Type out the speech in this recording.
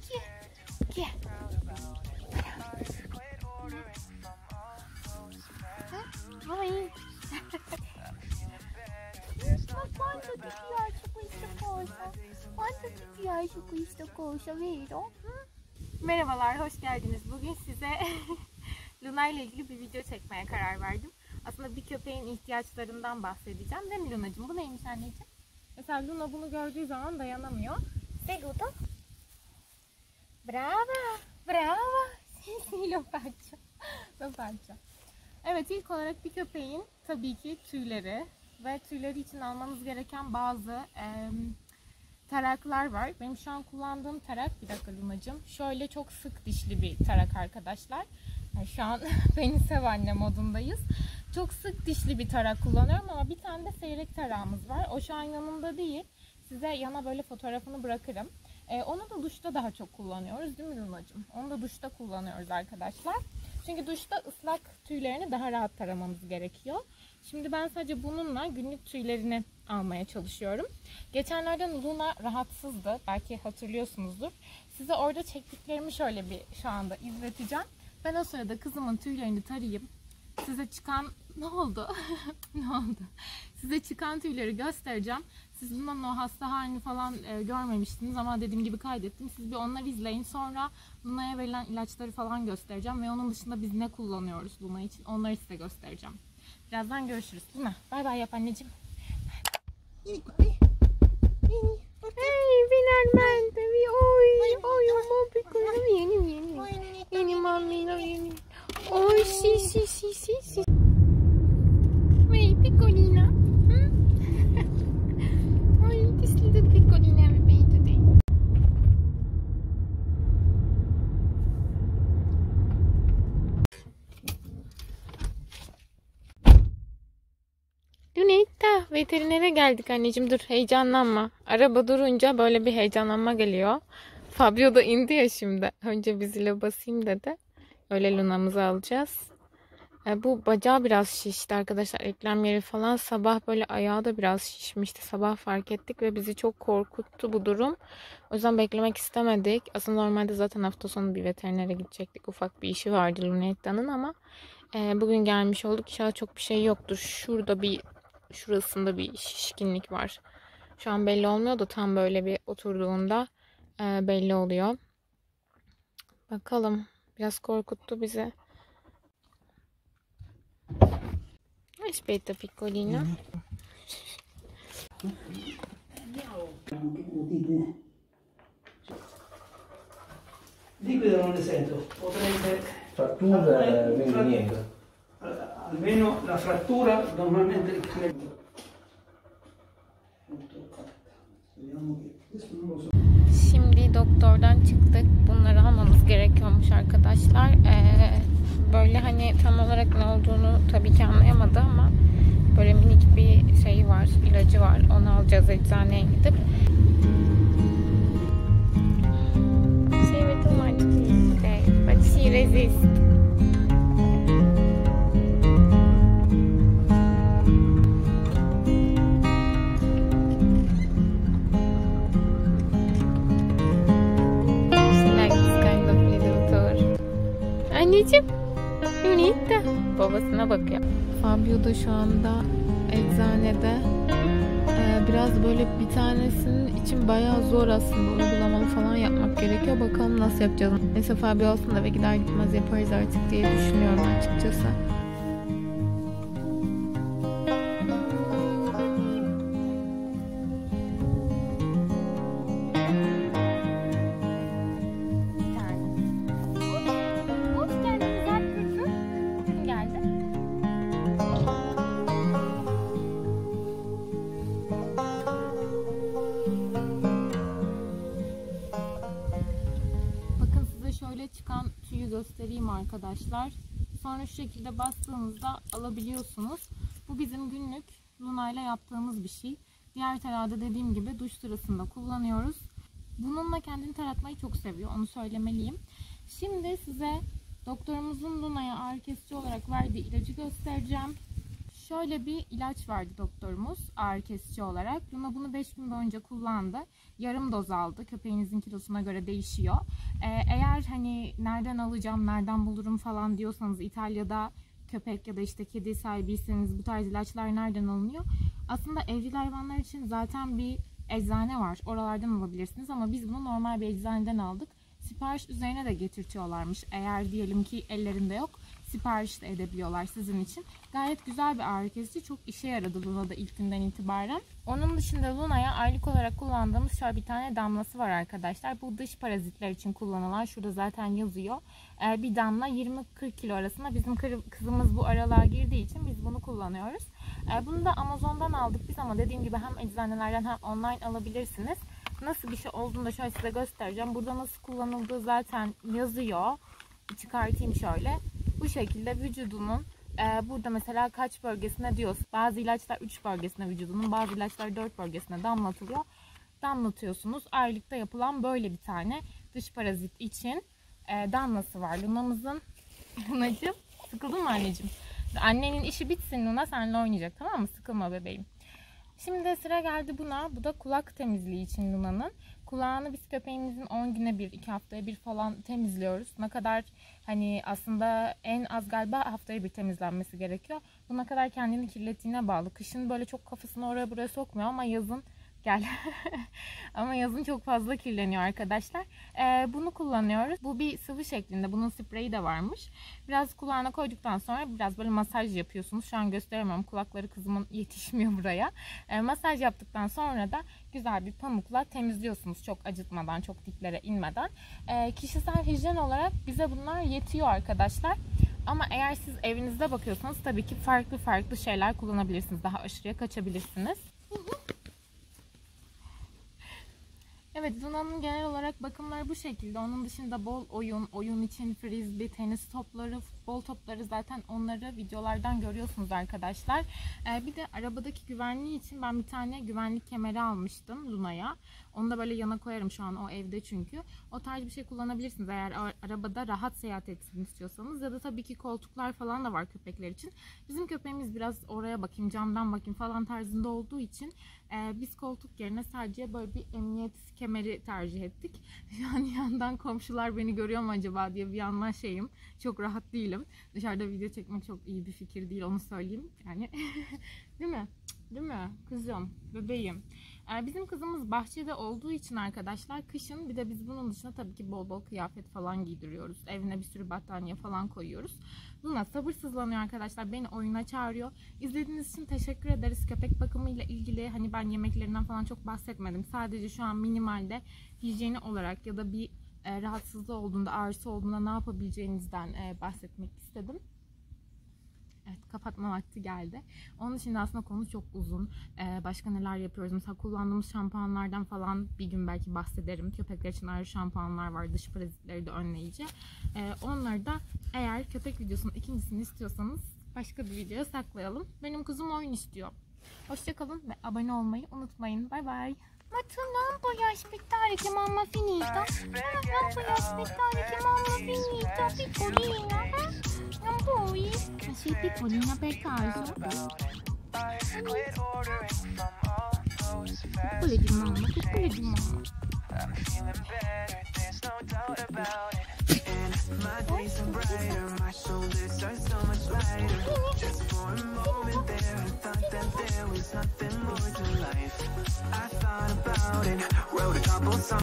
Gel. Ay. Quanto ti piace questa cosa? Quanto ti piace questa cosa, vero? Merhabalar, hoş geldiniz. Bugün size Luna ile ilgili bir video çekmeye karar verdim. Aslında bir köpeğin ihtiyaçlarından bahsedeceğim. Değil mi Lunacığım? Bu neymiş anneciğim? Mesela Luna bunu gördüğü zaman dayanamıyor. Saludo. Bravo. Bravo. Sì, lo faccio. Lo faccio. Evet, ilk olarak bir köpeğin tabii ki tüyleri ve tüyleri için almanız gereken bazı taraklar var. Benim şu an kullandığım tarak, bir dakika Lunacığım, şöyle çok sık dişli bir tarak arkadaşlar. Yani şu an beni sev anne modundayız. Çok sık dişli bir tarak kullanıyorum ama bir tane de seyrek tarağımız var. O şu an yanımda değil. Size yana böyle fotoğrafını bırakırım. Onu da duşta daha çok kullanıyoruz değil mi Lunacığım? Onu da duşta kullanıyoruz arkadaşlar. Çünkü duşta ıslak tüylerini daha rahat taramamız gerekiyor. Şimdi ben sadece bununla günlük tüylerini almaya çalışıyorum. Geçenlerden Luna rahatsızdı. Belki hatırlıyorsunuzdur. Size orada çektiklerimi şöyle bir şu anda izleteceğim. Ben o sırada kızımın tüylerini tarayayım. Size çıkan... Ne oldu? Ne oldu? Size çıkan tüyleri göstereceğim. Siz Luna'nın o hasta halini falan görmemiştiniz ama dediğim gibi kaydettim. Siz bir onları izleyin. Sonra Luna'ya verilen ilaçları falan göstereceğim. Ve onun dışında biz ne kullanıyoruz Luna için onları size göstereceğim. Birazdan görüşürüz. Luna bay bay yap anneciğim. Finalmente un piccolo vieni mammino vieni. Oh sì. Vedi piccolina. Oh, che slida piccolina bebeği de. Lunetta, veterinere geldik anneciğim. Dur heyecanlanma. Araba durunca böyle bir heyecanlanma geliyor. Fabio da indi ya şimdi. Önce bir zile basayım dedi. Öyle Luna'mızı alacağız. Bu bacağı biraz şişti arkadaşlar. Eklem yeri falan. Sabah böyle ayağı da biraz şişmişti. Sabah fark ettik ve bizi çok korkuttu bu durum. O yüzden beklemek istemedik. Aslında normalde zaten hafta sonu bir veterinere gidecektik. Ufak bir işi vardı Lunetta'nın ama bugün gelmiş olduk. İnşallah çok bir şey yoktur. Şurasında bir şişkinlik var. Şu an belli olmuyor da tam böyle bir oturduğunda belli oluyor. Bakalım. Biraz korkuttu bizi. Aspetta piccolina. Liquido non ne sento, potrebbe frattura niente. Almeno la frattura normalmente ricade. Şimdi doktordan çıktık. Bunları almamız gerekiyormuş arkadaşlar. Böyle hani tam olarak ne olduğunu tabii ki anlayamadı ama böyle minik bir şey var, ilacı var. Onu alacağız eczaneye gidip. Şey ve too much today, but she resists. Anneciğim, Lunetta babasına bakıyor. Fabio da şu anda eczanede. Biraz böyle bir tanesinin için bayağı zor aslında. Uygulamalı falan yapmak gerekiyor. Bakalım nasıl yapacağız. Neyse Fabio olsun da ve gider gitmez yaparız artık diye düşünüyorum açıkçası. Çıkan tüyü göstereyim arkadaşlar. Sonra şu şekilde bastığınızda alabiliyorsunuz. Bu bizim günlük Luna ile yaptığımız bir şey. Diğer tarağı dediğim gibi duş sırasında kullanıyoruz. Bununla kendini taratmayı çok seviyor. Onu söylemeliyim. Şimdi size doktorumuzun Luna'ya ağrı kesici olarak verdiği ilacı göstereceğim. Şöyle bir ilaç verdi doktorumuz ağrı kesici olarak. Luna bunu 5 gün boyunca kullandı. Yarım doz aldı. Köpeğinizin kilosuna göre değişiyor. Eğer hani nereden alacağım, nereden bulurum falan diyorsanız, İtalya'da köpek ya da işte kedi sahibiyseniz bu tarz ilaçlar nereden alınıyor? Aslında evcil hayvanlar için zaten bir eczane var. Oralardan alabilirsiniz ama biz bunu normal bir eczaneden aldık. Sipariş üzerine de getirtiyorlarmış. Eğer diyelim ki ellerinde yok, sipariş de edebiliyorlar sizin için. Gayet güzel bir ağrı kesici. Çok işe yaradı Luna'da ilk günden itibaren. Onun dışında Luna'ya aylık olarak kullandığımız şöyle bir tane damlası var arkadaşlar. Bu dış parazitler için kullanılan, şurada zaten yazıyor. Bir damla 20-40 kilo arasında. Bizim kızımız bu aralığa girdiği için biz bunu kullanıyoruz. Bunu da Amazon'dan aldık biz ama dediğim gibi hem eczanelerden hem online alabilirsiniz. Nasıl bir şey olduğunu da şöyle size göstereceğim. Burada nasıl kullanıldığı zaten yazıyor. Çıkartayım şöyle. Bu şekilde vücudunun burada mesela kaç bölgesine diyoruz. Bazı ilaçlar 3 bölgesine vücudunun, bazı ilaçlar 4 bölgesine damlatılıyor. Damlatıyorsunuz. Aylıkta yapılan böyle bir tane dış parazit için damlası var. Luna'mızın. Luna'cığım, sıkıldın mı anneciğim? Annenin işi bitsin Luna, seninle oynayacak, tamam mı? Sıkılma bebeğim. Şimdi sıra geldi buna. Bu da kulak temizliği için Luna'nın. Kulağını biz köpeğimizin 10 güne bir, 2 haftaya bir falan temizliyoruz. Ne kadar hani aslında en az galiba haftaya bir temizlenmesi gerekiyor. Bu ne kadar kendini kirlettiğine bağlı. Kışın böyle çok kafasını oraya buraya sokmuyor ama yazın gel. Ama yazın çok fazla kirleniyor arkadaşlar. Bunu kullanıyoruz. Bu bir sıvı şeklinde. Bunun spreyi de varmış. Biraz kulağına koyduktan sonra biraz böyle masaj yapıyorsunuz. Şu an gösteremiyorum. Kulakları kızımın yetişmiyor buraya. Masaj yaptıktan sonra da güzel bir pamukla temizliyorsunuz. Çok acıtmadan, çok diplere inmeden. Kişisel hijyen olarak bize bunlar yetiyor arkadaşlar. Ama eğer siz evinizde bakıyorsanız tabii ki farklı şeyler kullanabilirsiniz. Daha aşırıya kaçabilirsiniz. Evet, Luna'nın genel olarak bakımları bu şekilde. Onun dışında bol oyun için frisbee, tenis topları, futbol topları, zaten onları videolardan görüyorsunuz arkadaşlar. Bir de arabadaki güvenliği için ben bir tane güvenlik kemeri almıştım Luna'ya. Onu da böyle yana koyarım, şu an o evde çünkü. O tarz bir şey kullanabilirsiniz eğer arabada rahat seyahat etsin istiyorsanız. Ya da tabii ki koltuklar falan da var köpekler için. Bizim köpeğimiz biraz oraya bakayım, camdan bakayım falan tarzında olduğu için biz koltuk yerine sadece böyle bir emniyet kemeri tercih ettik. Şu an yandan komşular beni görüyor mu acaba diye bir yandan şeyim. Çok rahat değilim. Dışarıda video çekmek çok iyi bir fikir değil, onu söyleyeyim. Yani değil mi? Değil mi? Kızım, bebeğim. Bizim kızımız bahçede olduğu için arkadaşlar kışın bir de biz bunun dışında tabii ki bol bol kıyafet falan giydiriyoruz. Evine bir sürü battaniye falan koyuyoruz. Luna sabırsızlanıyor arkadaşlar. Beni oyuna çağırıyor. İzlediğiniz için teşekkür ederiz. Köpek bakımıyla ilgili hani ben yemeklerinden falan çok bahsetmedim. Sadece şu an minimalde hijyeni olarak ya da bir rahatsızlığı olduğunda, ağrısı olduğunda ne yapabileceğinizden bahsetmek istedim. Evet, kapatma vakti geldi. Onun için aslında konu çok uzun. Başka neler yapıyoruz? Mesela kullandığımız şampuanlardan falan bir gün belki bahsederim. Köpekler için ayrı şampuanlar var. Dış parazitleri de önleyici. Onları da eğer köpek videosunun ikincisini istiyorsanız başka bir videoya saklayalım. Benim kızım oyun istiyor. Hoşçakalın ve abone olmayı unutmayın. Bay bay. Ma tu non puoi aspettare che mamma finita? Non puoi aspettare che mamma finita, piccolina? Non puoi? Ma sei piccolina per caso? Piccole di mamma, piccole di mamma. My days are brighter, my shoulders are so much lighter. Just for a moment there, I thought that there was nothing more to life. I thought about it, wrote a couple songs.